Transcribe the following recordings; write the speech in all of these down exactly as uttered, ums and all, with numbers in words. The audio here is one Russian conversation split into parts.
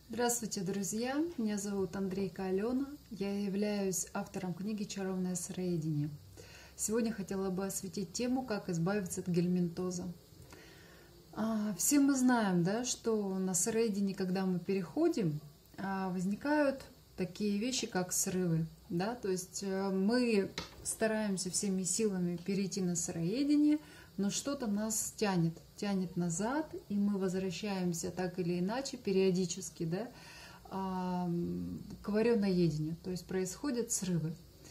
Здравствуйте, друзья! Меня зовут Андрейка Алена. Я являюсь автором книги «Чаровное сыроедение». Сегодня хотела бы осветить тему, как избавиться от гельминтоза. Все мы знаем, да, что на сыроедение, когда мы переходим, возникают такие вещи, как срывы. Да? То есть мы стараемся всеми силами перейти на сыроедение, но что-то нас тянет, тянет назад, и мы возвращаемся так или иначе периодически, да, к вареноедению, то есть происходят срывы.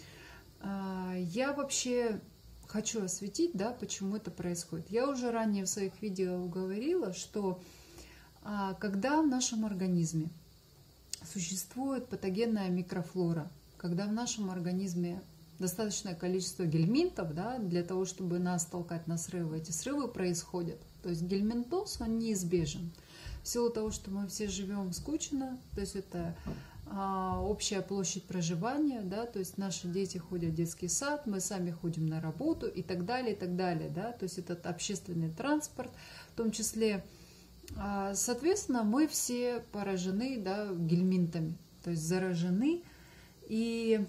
Я вообще хочу осветить, да, почему это происходит. Я уже ранее в своих видео говорила, что когда в нашем организме существует патогенная микрофлора, когда в нашем организме достаточное количество гельминтов, да, для того, чтобы нас толкать на срывы. Эти срывы происходят. То есть гельминтоз, он неизбежен. В силу того, что мы все живем скучно, то есть это а, общая площадь проживания, да, то есть наши дети ходят в детский сад, мы сами ходим на работу и так далее, и так далее. Да, то есть этот общественный транспорт, в том числе, а, соответственно, мы все поражены, да, гельминтами, то есть заражены. И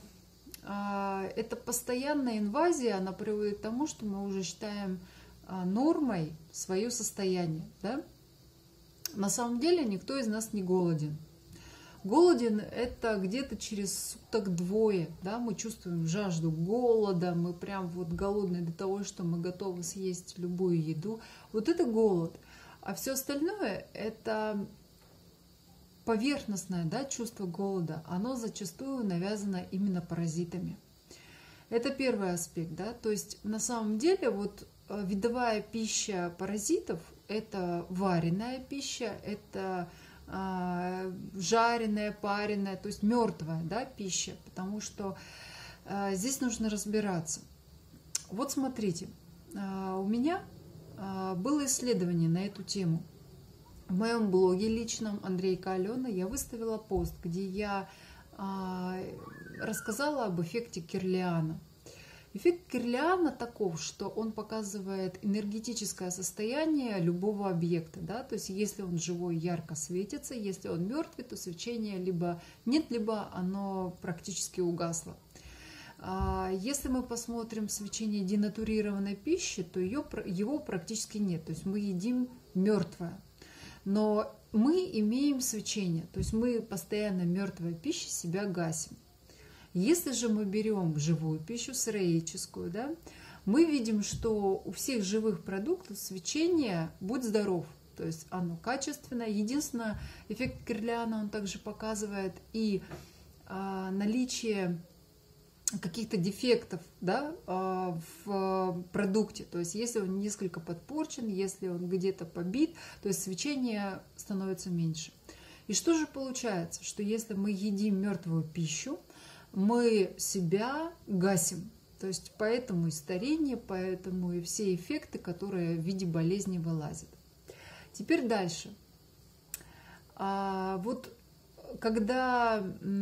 эта постоянная инвазия, она приводит к тому, что мы уже считаем нормой свое состояние. Да? На самом деле никто из нас не голоден. Голоден это где-то через суток двое. Да? Мы чувствуем жажду голода, мы прям вот голодные до того, что мы готовы съесть любую еду. Вот это голод. А все остальное это поверхностное, да, чувство голода, оно зачастую навязано именно паразитами. Это первый аспект, да, то есть на самом деле вот видовая пища паразитов – это вареная пища, это а, жареная, пареная, то есть мертвая, да, пища, потому что а, здесь нужно разбираться. Вот смотрите, а, у меня а, было исследование на эту тему. В моем блоге личном Андрейка Алена я выставила пост, где я а, рассказала об эффекте Кирлиана. Эффект Кирлиана таков, что он показывает энергетическое состояние любого объекта. Да? То есть если он живой, ярко светится, если он мертвый, то свечение либо нет, либо оно практически угасло. Если мы посмотрим свечение денатурированной пищи, то ее, его практически нет. То есть мы едим мертвое. Но мы имеем свечение, то есть мы постоянно мертвой пищей себя гасим. Если же мы берем живую пищу, сыроедческую, да, мы видим, что у всех живых продуктов свечение «будь здоров», то есть оно качественное. Единственное, эффект Кирлиана он также показывает и а, наличие каких-то дефектов, да, в продукте. То есть если он несколько подпорчен, если он где-то побит, то есть свечение становится меньше. И что же получается? Что если мы едим мертвую пищу, мы себя гасим. То есть поэтому и старение, поэтому и все эффекты, которые в виде болезни вылазят. Теперь дальше. А вот когда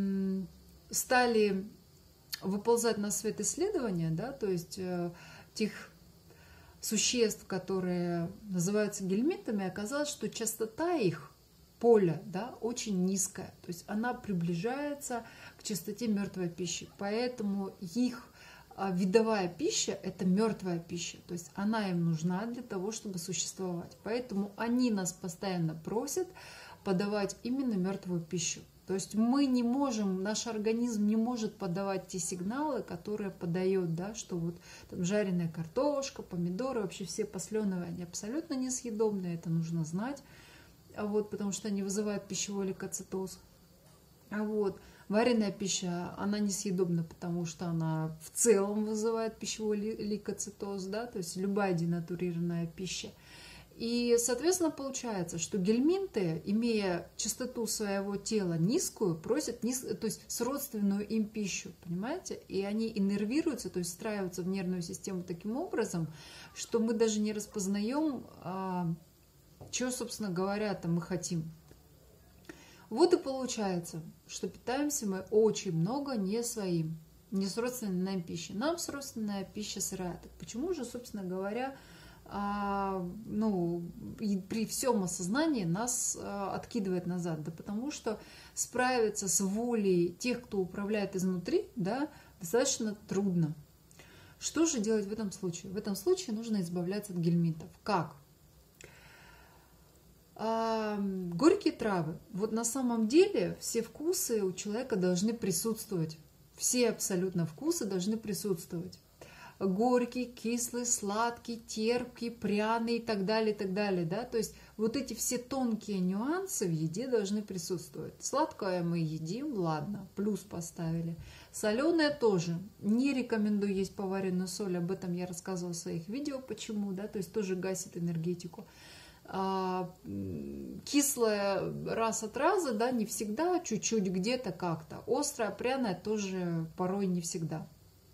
стали выползать на свет исследования, да, то есть э, тех существ, которые называются гельминтами, оказалось, что частота их поля, да, очень низкая, то есть она приближается к частоте мертвой пищи, поэтому их э, видовая пища – это мертвая пища, то есть она им нужна для того, чтобы существовать, поэтому они нас постоянно просят подавать именно мертвую пищу. То есть мы не можем, наш организм не может подавать те сигналы, которые подает, да, что вот там жареная картошка, помидоры, вообще все посленовые, они абсолютно несъедобные, это нужно знать, а вот, потому что они вызывают пищевой лейкоцитоз. А вот вареная пища, она несъедобна, потому что она в целом вызывает пищевой лейкоцитоз, да, то есть любая денатурированная пища. И, соответственно, получается, что гельминты, имея частоту своего тела низкую, просят низ... то есть сродственную им пищу, понимаете? И они иннервируются, то есть встраиваются в нервную систему таким образом, что мы даже не распознаем, а, что, собственно говоря, там мы хотим. Вот и получается, что питаемся мы очень много не своим, не сродственной нам пищей. Нам сродственная пища сырая. Так почему же, собственно говоря, а, ну, и при всем осознании нас а, откидывает назад, да, потому что справиться с волей тех, кто управляет изнутри, да, достаточно трудно. Что же делать в этом случае? В этом случае нужно избавляться от гельминтов. Как? А, горькие травы. Вот на самом деле все вкусы у человека должны присутствовать. Все абсолютно вкусы должны присутствовать. Горький, кислый, сладкий, терпкий, пряный и так далее, и так далее. Да? То есть вот эти все тонкие нюансы в еде должны присутствовать. Сладкое мы едим, ладно, плюс поставили. Соленое тоже. Не рекомендую есть поваренную соль, об этом я рассказывала в своих видео, почему, да, то есть тоже гасит энергетику. А, кислое раз от раза, да, не всегда, чуть-чуть где-то как-то. Острое, пряное тоже порой не всегда.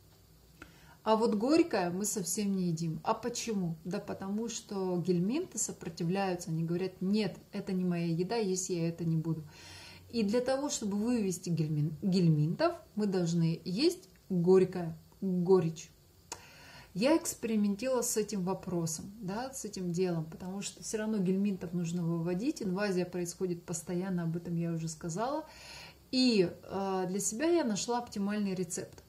А вот горькое мы совсем не едим. А почему? Да потому что гельминты сопротивляются, они говорят, нет, это не моя еда, есть я это не буду. И для того, чтобы вывести гельмин, гельминтов, мы должны есть горькое, горечь. Я экспериментировала с этим вопросом, да, с этим делом, потому что все равно гельминтов нужно выводить, инвазия происходит постоянно, об этом я уже сказала. И э, для себя я нашла оптимальный рецепт.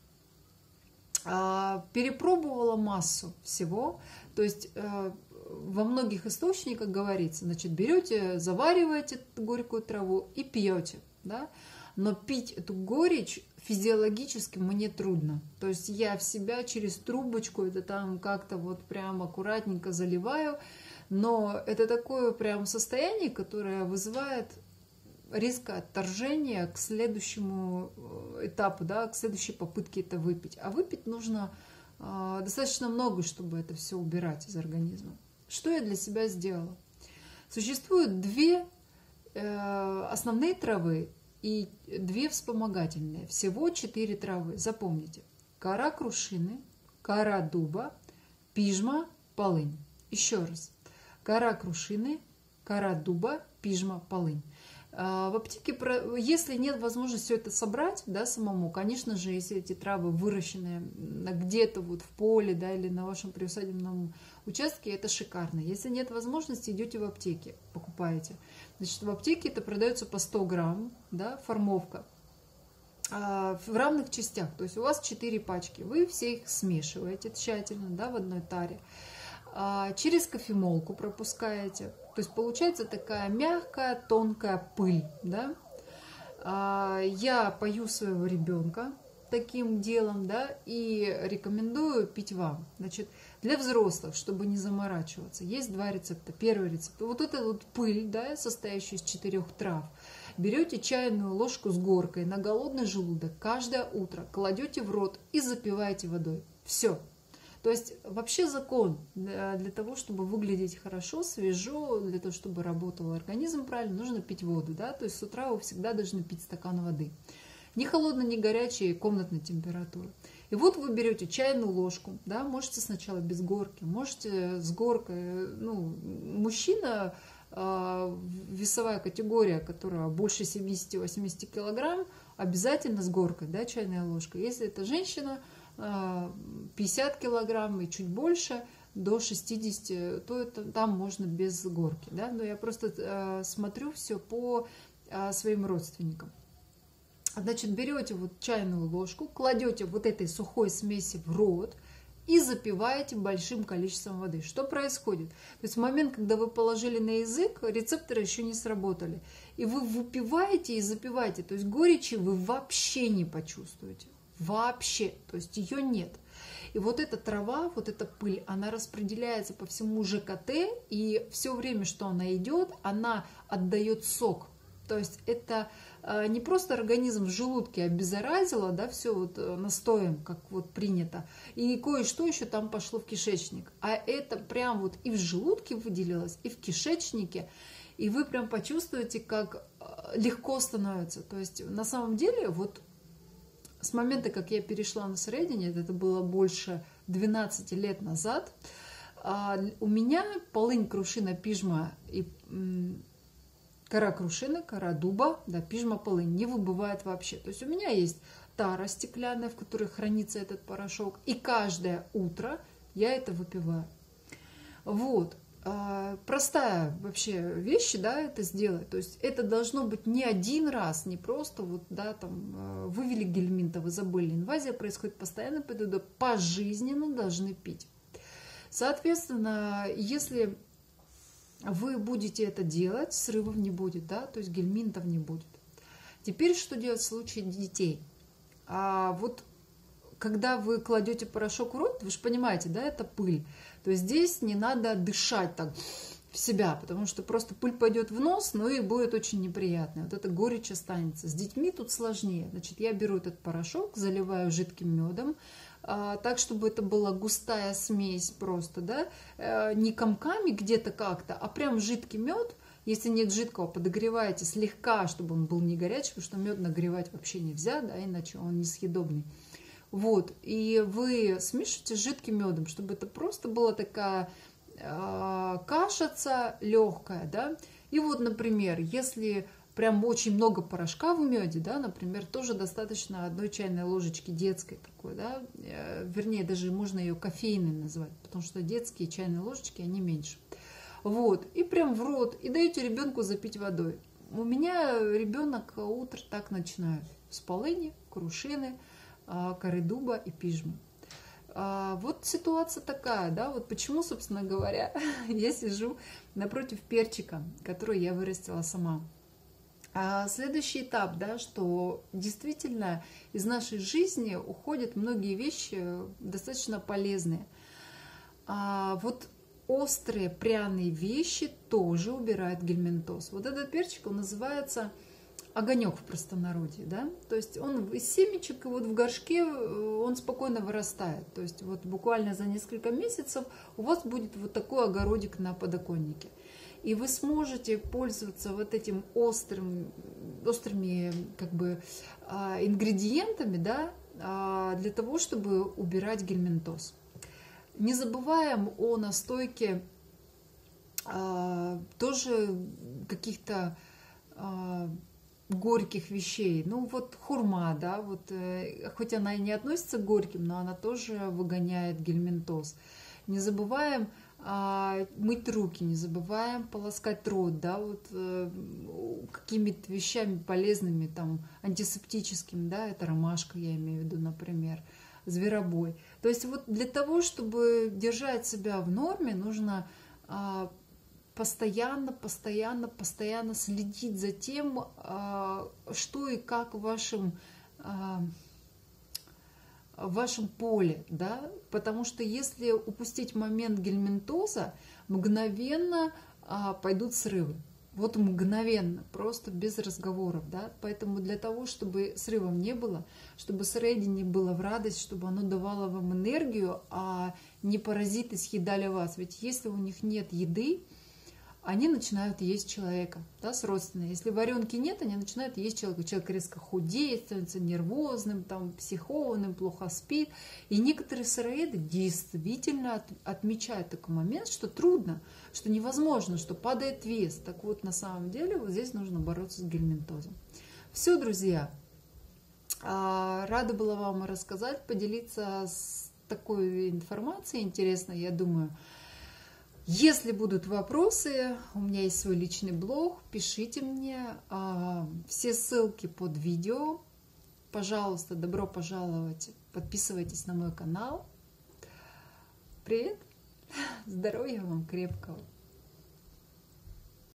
Э, перепробовала массу всего, то есть э, во многих источниках говорится, значит, берете, завариваете горькую траву и пьете, да, но пить эту горечь физиологически мне трудно. То есть я в себя через трубочку это там как-то вот прям аккуратненько заливаю, но это такое прям состояние, которое вызывает резкое отторжение к следующему этапу, да, к следующей попытке это выпить. А выпить нужно э, достаточно много, чтобы это все убирать из организма. Что я для себя сделала? Существуют две э, основные травы и две вспомогательные. Всего четыре травы. Запомните. Кора крушины, кора дуба, пижма, полынь. Еще раз. Кора крушины, кора дуба, пижма, полынь. В аптеке, если нет возможности все это собрать, да, самому, конечно же, если эти травы выращены где-то вот в поле, да, или на вашем приусадебном участке, это шикарно. Если нет возможности, идете в аптеке, покупаете. Значит, в аптеке это продается по сто грамм, да, формовка, в равных частях. То есть у вас четыре пачки, вы все их смешиваете тщательно, да, в одной таре. Через кофемолку пропускаете. То есть получается такая мягкая, тонкая пыль. Да? Я пою своего ребенка таким делом, да, и рекомендую пить вам. Значит, для взрослых, чтобы не заморачиваться, есть два рецепта. Первый рецепт. Вот эта вот пыль, да, состоящая из четырех трав. Берете чайную ложку с горкой на голодный желудок каждое утро, кладете в рот и запиваете водой. Все. То есть вообще закон для того, чтобы выглядеть хорошо, свежо, для того, чтобы работал организм правильно, нужно пить воду. Да? То есть с утра вы всегда должны пить стакан воды. Не холодной, не горячей, комнатной температуры. И вот вы берете чайную ложку, да, можете сначала без горки, можете с горкой. Ну, мужчина, э, весовая категория, которая больше семидесяти-восьмидесяти килограмм, обязательно с горкой, да, чайная ложка. Если это женщина, пятьдесят килограмм и чуть больше, до шестидесяти, то это, там можно без горки. Да? Но я просто э, смотрю все по э, своим родственникам. Значит, берете вот чайную ложку, кладете вот этой сухой смеси в рот и запиваете большим количеством воды. Что происходит? То есть в момент, когда вы положили на язык, рецепторы еще не сработали. И вы выпиваете и запиваете. То есть горечи вы вообще не почувствуете. Вообще, то есть ее нет. И вот эта трава, вот эта пыль, она распределяется по всему ЖКТ, и все время, что она идет, она отдает сок. То есть это не просто организм в желудке обеззаразило, да, все вот настоем, как вот принято, и кое-что еще там пошло в кишечник. А это прям вот и в желудке выделилось, и в кишечнике, и вы прям почувствуете, как легко становится. То есть на самом деле вот с момента, как я перешла на среднее, это было больше двенадцати лет назад, у меня полынь, крушина, пижма и кора крушины, кора дуба, да, пижма, полынь не выбывает вообще. То есть у меня есть тара стеклянная, в которой хранится этот порошок, и каждое утро я это выпиваю. Вот. Простая вообще вещь, да, это сделать. То есть это должно быть не один раз, не просто вот, да, там, вывели гельминта, вы забыли. Инвазия происходит постоянно, поэтому пожизненно должны пить. Соответственно, если вы будете это делать, срывов не будет, да, то есть гельминтов не будет. Теперь что делать в случае детей? А вот когда вы кладете порошок в рот, вы же понимаете, да, это пыль, то есть здесь не надо дышать так в себя, потому что просто пыль пойдет в нос, ну и будет очень неприятно. Вот это горечь останется. С детьми тут сложнее. Значит, я беру этот порошок, заливаю жидким медом, так, чтобы это была густая смесь просто, да, не комками где-то как-то, а прям жидкий мед. Если нет жидкого, подогреваете слегка, чтобы он был не горячий, потому что мед нагревать вообще нельзя, да, иначе он несъедобный. Вот, и вы смешиваете с жидким медом, чтобы это просто была такая э, кашица легкая, да. И вот, например, если прям очень много порошка в меде, да, например, тоже достаточно одной чайной ложечки детской такой, да, э, вернее, даже можно ее кофейной назвать, потому что детские чайные ложечки, они меньше. Вот, и прям в рот, и даете ребенку запить водой. У меня ребенок утро так начинает с полыни, крушины, коры дуба и пижмы. Вот ситуация такая, да, вот почему, собственно говоря, я сижу напротив перчика, который я вырастила сама. А следующий этап, да, что действительно из нашей жизни уходят многие вещи достаточно полезные. А вот острые пряные вещи тоже убирает гельминтоз. Вот этот перчик, он называется огонек в простонародье, да, то есть он из семечек, и вот в горшке он спокойно вырастает, то есть вот буквально за несколько месяцев у вас будет вот такой огородик на подоконнике, и вы сможете пользоваться вот этим острым, острыми как бы ингредиентами, да, для того, чтобы убирать гельминтоз. Не забываем о настойке тоже каких-то горьких вещей, ну вот хурма, да, вот, э, хоть она и не относится к горьким, но она тоже выгоняет гельминтоз. Не забываем э, мыть руки, не забываем полоскать рот, да, вот э, какими-то вещами полезными, там, антисептическими, да, это ромашка, я имею в виду, например, зверобой. То есть вот для того, чтобы держать себя в норме, нужно э, постоянно, постоянно, постоянно следить за тем, что и как в вашем, в вашем поле, да? Потому что если упустить момент гельминтоза, мгновенно пойдут срывы. Вот мгновенно, просто без разговоров, да? Поэтому для того, чтобы срывов не было, чтобы средине было в радость, чтобы оно давало вам энергию, а не паразиты съедали вас. Ведь если у них нет еды, они начинают есть человека, да, с родственной. Если варенки нет, они начинают есть человека. Человек резко худеет, становится нервозным, там, психованным, плохо спит. И некоторые сыроеды действительно от, отмечают такой момент, что трудно, что невозможно, что падает вес. Так вот, на самом деле, вот здесь нужно бороться с гельминтозом. Все, друзья, рада была вам рассказать, поделиться с такой информацией интересной, я думаю. Если будут вопросы, у меня есть свой личный блог, пишите мне, все ссылки под видео. Пожалуйста, добро пожаловать, подписывайтесь на мой канал. Привет, здоровья вам крепкого.